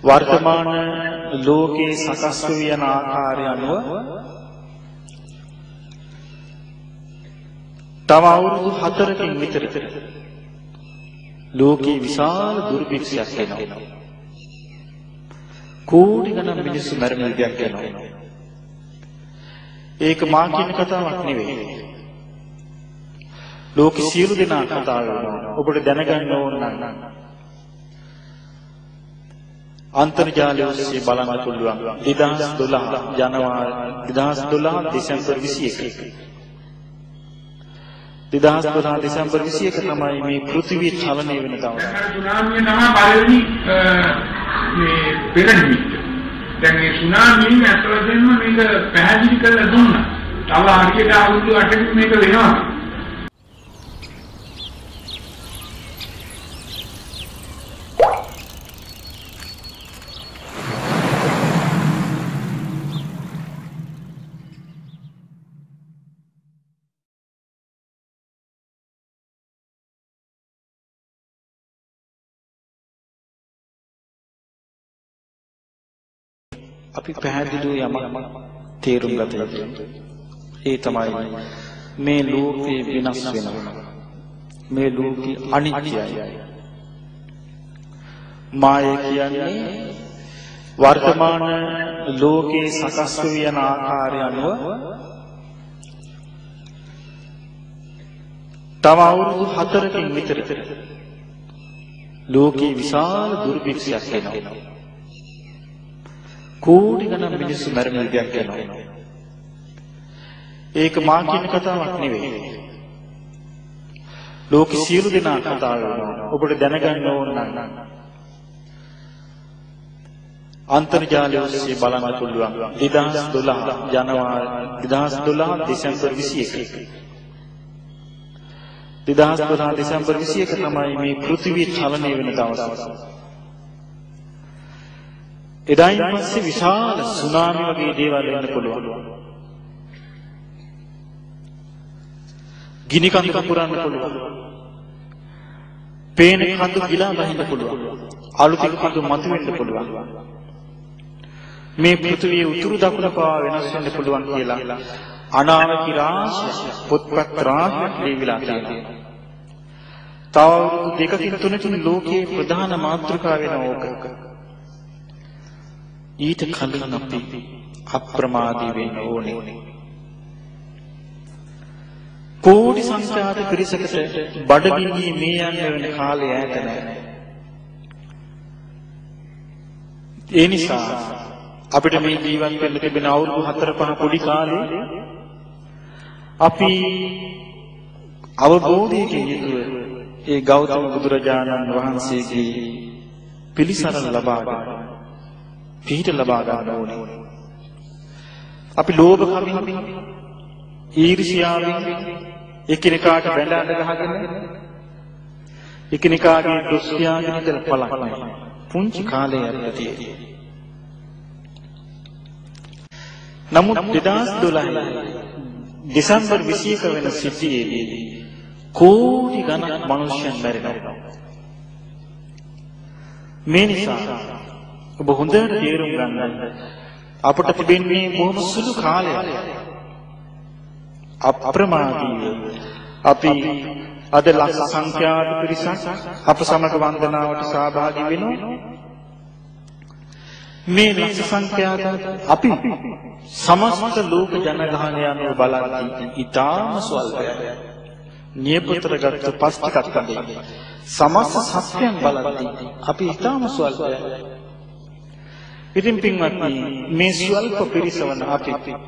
වර්තමාන ලෝකයේ සකස් වී යන ආකාරය අනුව තව අවුරුදු 4කින් විතර ලෝකේ විශාල දුර්භික්ෂයක් එනවා. කෝටි ගණන් මිනිස්සු මරණ විදියක් එනවා. ඒක මා කියන කතාවක් නෙවෙයි. ලෝක සියලු දෙනා කතා කරනවා. ඔබට දැනගන්න ඕන නම් අන්තර්ජාලය ඔස්සේ බලන්න පුළුවන්. 2012 ජනවාරි 2012 දෙසැම්බර් 21. 2012 දෙසැම්බර් 21 තමයි මේ පෘථිවිය චලනය වෙන දවස. සුනාමිය තමයි පළවෙනි මේ පෙරනිමිත්ත. දැන් මේ සුනාමියෙන් අත්වදින්ම මේක පැහැදිලි කරලා දුන්නා. තව හරියට අවුරුදු 8කින් මේක වෙනවා. අපි පැහැදිලිව යමක් තේරුම් ගත යුතුයි. ඒ තමයි මේ ලෝකේ විනාශ වෙනවා. මේ ලෝකේ අනිත්‍යයි. මාය කියන්නේ වර්තමාන ලෝකේ සකස් වී යන ආකාරය අනුව තව අවුරුදු 4කින් විතර ලෝකේ විශාල දුර්භික්ෂයක් එනවා. කෝටි ගණන් මිනිස්සු මරණ විදියක් එනවා. ඒක මා කියන කතාවක් නෙවෙයි. ලෝක සියලු දෙනා කතා කරනවා. ඔබට දැනගන්න ඕන නම් අන්තර්ජාලය ඔස්සේ බලන්න පුළුවන්. 2012 ජනවාරි 2012 දෙසැම්බර් 21. 2012 දෙසැම්බර් 21 තමයි මේ පෘථිවිය චලනය වෙන දවස. එදායින් පස්සේ විශාල සුනාමි වගේ දේවල් එන්න පුළුවන්. ගිනි කඳු පුපුරන්න පුළුවන්. පේන කඳු ගිලා බහින්න පුළුවන්. අලුතින් කඳු මතුවෙන්න පුළුවන්. මේ පෘථිවියේ උතුරු දකුණ පවා වෙනස් වෙන්න පුළුවන් කියලා අනාවැකි රාශිය පොත්පත් රාශියක් ලියවිලා තියෙනවා. තව දෙකකින් තුනකින් ලෝකයේ ප්‍රධාන මාතෘකාව වෙන ඕක. ඊට කලින් අපි අප්‍රමාදී වෙන්න ඕනේ. කෝටි සංඛ්‍යාත පිරිසකට බඩගින්නේ මේ යන්නේ වෙන කාලය ඈත නැහැ. ඒ නිසා අපිට මේ ජීවත් වෙන්න තිබෙන අවුරුදු 4-5 පොඩි කාලේ අපි අවබෝධයකින් යුතුව ඒ ගෞතම බුදුරජාණන් වහන්සේගේ පිළිසරණ ලබා ගන්න පිහිට ලබා ගන්න ඕනේ. අපි ලෝභකමින් ඊර්ෂ්‍යාවෙන් එකිනෙකාට බැඳ අඬ ගහගෙන එකිනෙකාගේ දොස් කියාගෙන ඉඳලා පළක් නැහැ. පුංචි කාලේ යද්දී. නමුත් 2012 දෙසැම්බර් 21 වෙන සිටියේදී කෝටි ගණන් මිනිසයන් මැරෙනවා. මේ නිසා ඔබ හොඳට තේරුම් ගන්න අපට තිබෙන්නේ බොහොම සුළු කාලයක්. අප්‍රමාදීව අපි අද ලක්ෂ සංඛ්‍යාත පිරිසක් අප සමග වන්දනාවට සහභාගී වෙනවා. මේ ලක්ෂ සංඛ්‍යාත අපි සමස්ත ලෝක ජනගහනය අනුව බලද්දී ඉතාම ස්වල්පයි. නියපොතටගත් පස් ටිකක් අඳින්නේ. සමස්ත සත්‍යයන් බලද්දී අපි ඉතාම ස්වල්පයි. ඉතින් පින්වත්නි මේ ස්වල්ප පිරිසවන අපි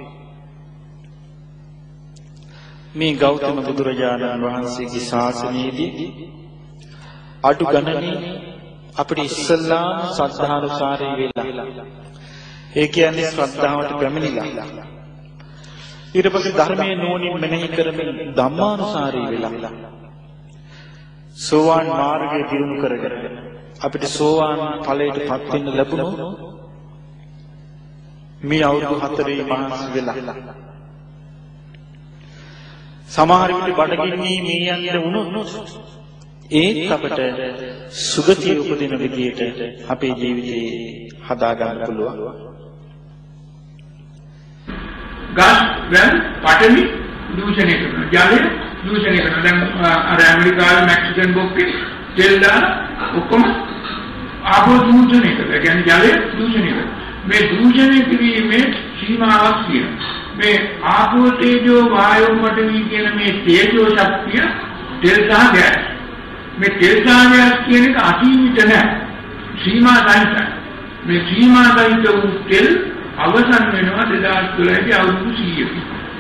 මේ ගෞතම බුදුරජාණන් වහන්සේගේ ශාසනයේදී අඩු ගණනේ අපිට ඉස්සල්ලාම ශ්‍රද්ධානුසාරී වෙලා ඒ කියන්නේ ශ්‍රද්ධාවට පැමිණිලා ඊට පස්සේ ධර්මයේ නුවණින් මෙනෙහි කරමින් ධම්මානුසාරී වෙලා සෝවාන් මාර්ගය දියුණු කරගෙන අපිට සෝවාන් ඵලයටපත් වෙන්න ලැබුණොත් මේ අවුරුදු 4 මහන්සි වෙලා සමහර විට බඩගින්නේ මේ යන්න වුණොත් ඒත් අපට සුගතිය උපදින විදියට අපේ ජීවිතේ හදා ගන්න පුළුවන්. ගස් වැල් පඨවි දූෂණය කරනවා. ජලය දූෂණය කරනවා. දැන් අර ඇමරිකාවේ මෙක්සිකන් බොක්කේ තෙල් දාන ඔක්කොම ආපෝ දූෂණය කරනවා. කියන්නේ ජලය දූෂණය කරනවා. මේ දූෂණය කිරීමේ සීමාවක් තියෙනවා. මේ ආපෝ තේජෝ වායෝ පඨවි කියන මේ තේජෝ ශක්තිය තෙල් සහ ගෑස්. මේ තෙල් සහ ගෑස් කියන එක අසීමිත නැහැ. සීමා සහිතයි. මේ සීමා සහිත වූ තෙල් අවසන් වෙනවා 2012 දී අවුරුදු 100ක.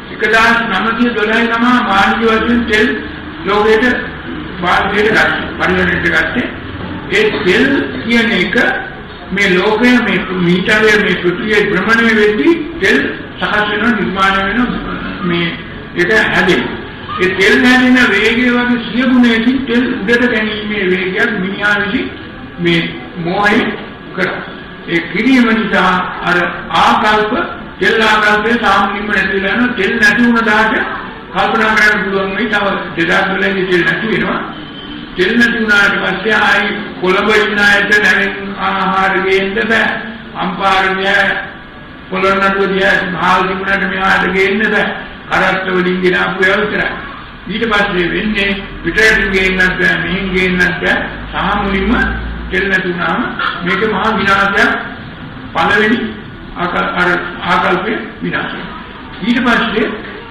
1912 තමයි මානව වශයෙන් තෙල් ලෝකෙට වාදයට ගත්තේ. පරිගණනයට ගත්තේ. ඒ තෙල් කියන එක මේ ලෝකයේ මේ මීටරයේ මේ පෘථිවියේ භ්‍රමණය වෙද්දී තෙල් සකස් වෙන නිර්මාණය වෙන මේ ඒක හැදෙනවා. ඒ තෙල් හැදෙන වේගය වගේ 100 ගුණයකින් තෙල් උඩට ගැනීමේ වේගයක් මිනිහා විසින් මේ මොහේ කරා. ඒ කිරීම නිසා අර ආකල්ප තෙල් ආකල්පේ සාමාන්‍යම නැතිලා යන තෙල් නැති වුණ දාට කල්පනා කරන්න පුළුවන් වෙයි තව 2012 දී තෙල් නැති වෙනවා. තෙල් නැති වුණාට පස්සේ ආයි කොළඹ ඉන්නායට නැවෙන ආහාර ගේන්න බෑ. අම්පාරණය පොළොන්නරුවදී මහල් තිබුණාට මෙහාට ගේන්න බෑ. කරත්ත වලින් ගෙන ආපු ඒවා විතරයි. ඊට පස්සේ වෙන්නේ පිටරටින් ගේන්නත් බෑ මෙහෙන් ගේන්නත් බෑ. සාමුලින්ම තෙල් නැති වුණාම මේක මහා විනාශයක් පළවෙනි ආකල්පේ විනාශය. ඊට පස්සේ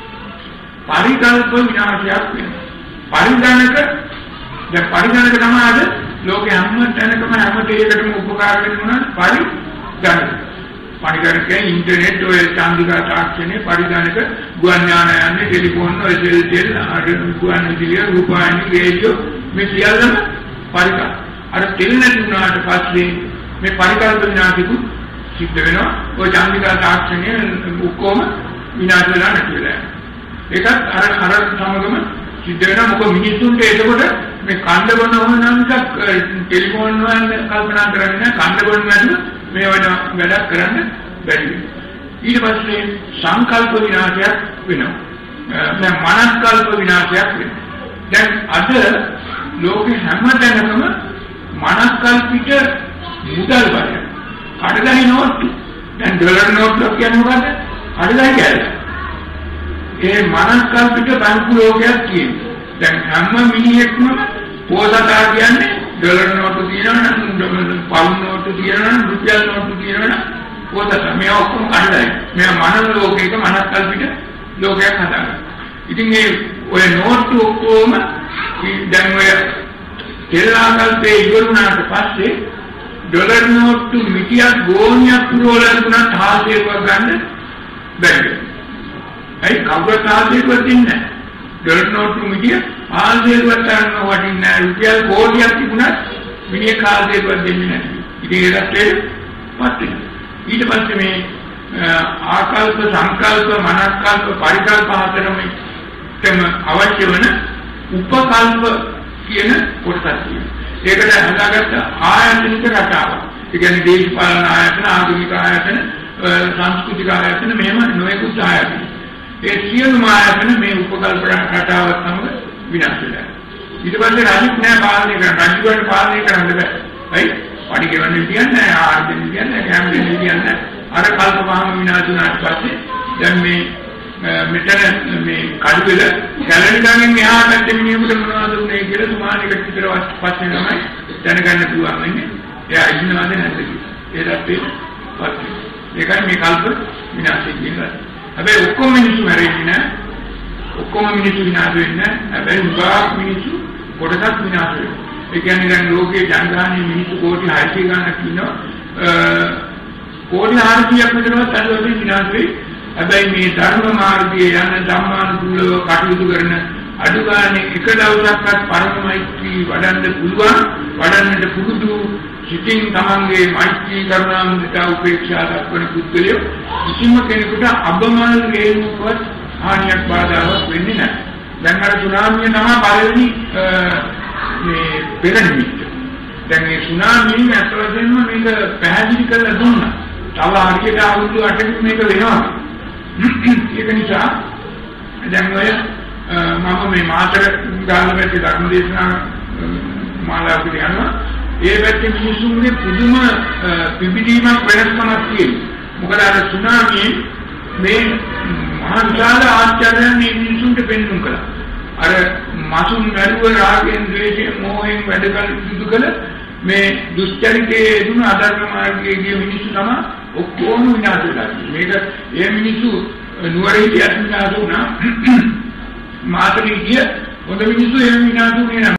පරිකල්ප විනාශයක් වෙනවා. පරිගණක දැන් පරිගණක තමයි අද ලෝකේ හැම තැනකම හැම දෙයකටම උපකාර වෙනවා පරිගණක. පරිගණකේ ඉන්ටර්නෙට් ඔය චාන්දිකා තාක්ෂණයේ පරිගණක ගුවන් යානයන්නේ ටෙලිෆෝන් ඔය සෙල් ගුවන් විදුලිය රූපවාහිනී රේඩියෝ මේ සියල්ලම පරිගණක. අර තෙල් නැති වුණාට පස්සේ මේ පරිකල්ප විනාශිකු සිද්ධ වෙනවා. ඔය චාන්දිකා තාක්ෂණය ඔක්කොම විනාශ වෙලා නැති වෙලා යනවා. ඒකත් අර සමගම සිද්ධ වෙනවා. මොකද මිනිස්සුන්ට එතකොට මේ කන්න බොන ඕන නම් ටෙලිෆෝන් වලින් කල්පනා කරන්නේ කන්න බොන නැතුව මේ වැඩක් කරන්න බැරි වෙනවා. ඊට පස්සේ සංකල්ප විනාශයක් වෙනවා. දැන් මනස්කල්ප විනාශයක් වෙනවා. දැන් අද ලෝකේ හැම තැනකම මනස්කල්පිත මුදල් වලින් කඩදාසි නෝට්ටු දැන් ඩොලර් නෝට්ටු කියන්නේ මොකද්ද? කඩදාසි කියලා. ඒ මනස්කල්පිත බැංකු ලෝකයක් තියෙනවා. දැන් හැම මිනිහෙක්ම පොසතා කියන්නේ ඩොලර් නෝට්ටු තියෙනවා නම් පවුන් නෝට්ටු තියෙනවා නම් රුපියල් නෝට්ටු තියෙනවා නම් පොසතා මේ ඔක්කොම කඩදාසි. මේ මනස් ලෝකයක මනස්කල්පිත ලෝකයක් හදාගන්න. ඉතින් මේ ඔය නෝට්ටු ඔක්කොම දැන් ඔය තෙල් ආකල්පේ ඉවරුණාට පස්සේ ඩොලර් නෝට්ටු මිටියක් ගෝණියක් පුරවලා තුනක් හාසයක ගන්න බැරි. ඒ කවුරුත් හාසයක දෙන්නේ නැහැ. ඩොලර් නෝට්ටු මිටිය හාසයක ගන්න වටින්නේ නැහැ. රුපියල් කෝටියක් තිබුණත් මිනිහ හාසයක දෙන්නේ නැහැ. ඉතින් ඒකට පස්සේ ඊට පස්සේ මේ ආකල්ප සංකල්ප මනස්කල්ප පරිකල්ප හතරම තම අවශ්‍ය වෙන උපකල්ප කියන කොටසක් තියෙනවා. ඒකට හදාගත්ත ආයතනික රටාවක්. ඒ කියන්නේ දේශපාලන ආයතන, ආගමික ආයතන, සංස්කෘතික ආයතන මෙහෙම නොයෙකුත් ආයතන. ඒ සියලුම ආයතන මේ උපකල්ප රටාවත් සමග විනාශ වෙනවා. ඊට පස්සේ රාජ්‍යත් නෑ පාලනය කරන්න. රාජ්‍යවලට පාලනය කරන්න බෑ. හරි? පඩි ගෙවන්නේ කියන්නේ ආර්ථික කියන්නේ කැම් දෙන්නේ කියන්නේ අර කල්ප පහම විනාශ වුණාට පස්සේ දැන් මේ මෙතන මේ කඩුවෙල කැලණිකගෙන් එහා පැත්තේ මිනිහෙකුට මොනවද උනේ කියලා සුමානිකට විතර පස්සේ තමයි දැනගන්න පුළුවන් වෙන්නේ. එයා ඉන්නවද නැද්ද කියලා. ඒකට පස්සේ ඒකයි මේ කල්ප විනාශ වෙන්නේ. හැබැයි ඔක්කොම මිනිස්සු මැරෙන්නේ නැහැ. ඔක්කොම මිනිස්සු විනාශ වෙන්නේ නැහැ. හැබැයි උගාක් මිනිස්සු කොටසක් විනාශ වෙනවා. ඒ කියන්නේ දැන් ලෝකයේ ජනගහනයේ මිනිස්සු කෝටි 600 ගණනක් ඉන්නවා. කෝටි 400ක් විතරවත් අදවලින් විනාශ වෙයි. හැබැයි මේ ධර්ම මාර්ගයේ යන ධම්මානුකූලව කටයුතු කරන අඩු ගානේ එක දවසක්වත් පරම මෛත්‍රී වඩන්න පුළුවන් වඩන්නට පුරුදු සිතින් තමන්ගේ මෛත්‍රී කරුණා මුදිතා උපේක්ෂා දක්වන පුද්ගලයෝ කිසිම කෙනෙකුට අබමල් හේතුවත් හානියක් බාධාවක් වෙන්නේ නැහැ. දැන් අර සුනාමිය තමයි පළවෙනි මේ පෙර නිමිත්ත. දැන් මේ සුනාමියෙන් අතවදින්ම මේක පැහැදිලි කරලා දුන්නා. තව හරියට අවුරුදු 8කින් මේක වෙනවා. ඒක නිසා දැන් ඔය මම මේ මාතර ගාල්ලපැත්තේ ධර්ම දේශනා මාලාවකට යනවා. ඒ පැත්තේ මිනිසුන්ගේ පුදුම පිබිදීමක් වෙනස්කමක් තියෙනවා. මොකද අර සුනාමියෙන් මේ මහා විශාල ආශ්චර්යයන් මේ මිනිසුන්ට පෙන්වුම් කළා. අර මාසුන් වැළුව රාගයෙන් ද්වේෂයෙන් මෝහයෙන් වැඩ කළ කළ මේ දුස්චරිතයේ දුන අධර්ම මාර්ගයේ ගිය මිනිස්සු තමයි ඔක්කොම විනාශ වෙලා තියෙන්නේ. මේක ඒ මිනිස්සු නුවරේ විනාශ වුණා. මාතලේ ගිය හොඳ මිනිස්සු එහෙම විනාශ වුණේ නැහැ.